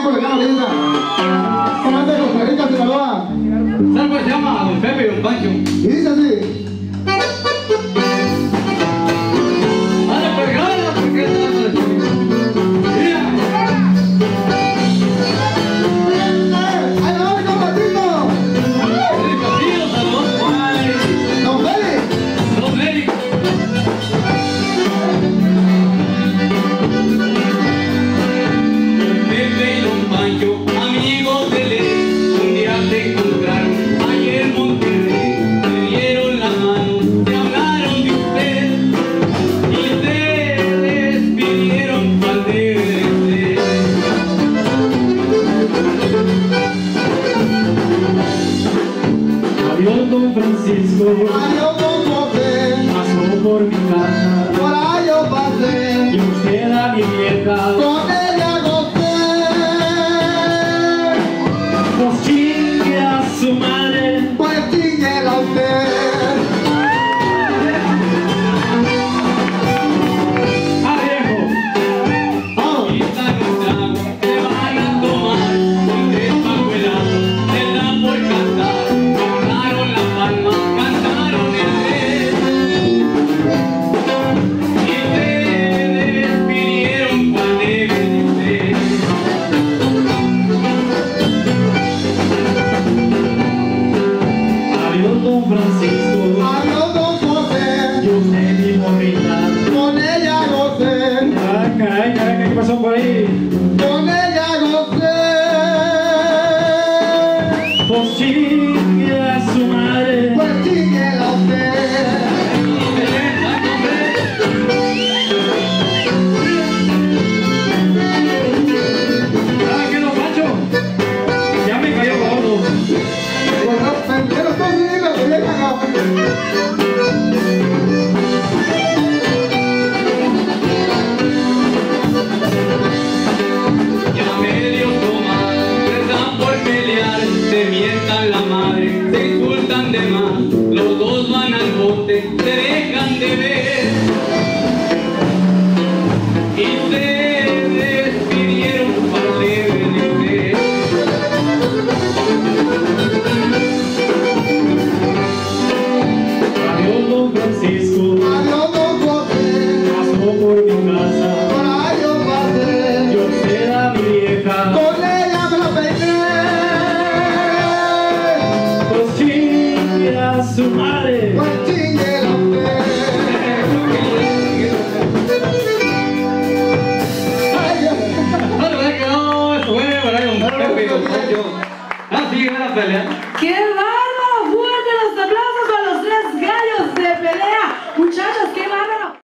colombiano, linda. Somos de Costa Rica, Sinaloa. ¿Sabes se llama Don Pepe y Don Pancho? Y dice así. Don Francisco, adiós don José, pasó por mi casa, por ahí yo pasé, y usted a mi vieja, con ella gocé. pues chingue a su madre, Pues chíñela usted. ¡ah, viejo! ¡Vamos! Te van a tomar un despacuelado, te dan por cantar. Cantaron el rey y te despidieron cual debe de ser. Adiós don Francisco, Adiós don José, y usted mi morrita. con ella gocé, Ah, caray, caray, ¿qué pasó por ahí? con ella gocé. Pues chingue a su madre, Pues chíñela usted. ¡ah, que don Pancho! Ya me cayó gordo. Pero estoy viviendo que llega acá. Ya medio toman, les dan por pelear, se mientan la madre, se insultan de más, los dos van al bote, se dejan de ver y se despidieron para leve de ser. Adiós don Francisco, Adiós don José, pasó por mi casa, por ahí yo pasé, y usted a mi vieja, con ella me la peiné. pues chingue a su madre. Pues chíñela usted. Ay, Bueno, es que no, esto fue para Don Pepe y Don Pancho. Ah, sí, van a pelear. ¡Qué va!